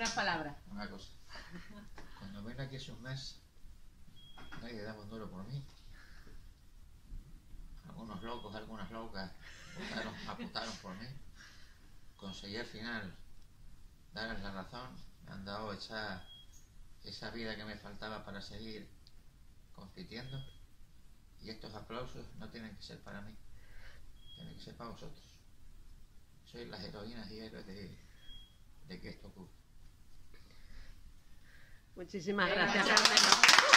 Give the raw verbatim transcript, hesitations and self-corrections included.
Unas palabras. Una cosa. Cuando ven aquí hace un mes, nadie daba un duro por mí. Algunos locos, algunas locas, votaron, apuntaron por mí. Conseguí al final darles la razón. Me han dado esa, esa vida que me faltaba para seguir compitiendo. Y estos aplausos no tienen que ser para mí, tienen que ser para vosotros. Sois las heroínas y héroes de, de que esto ocurra. Muchísimas gracias, Carmelo.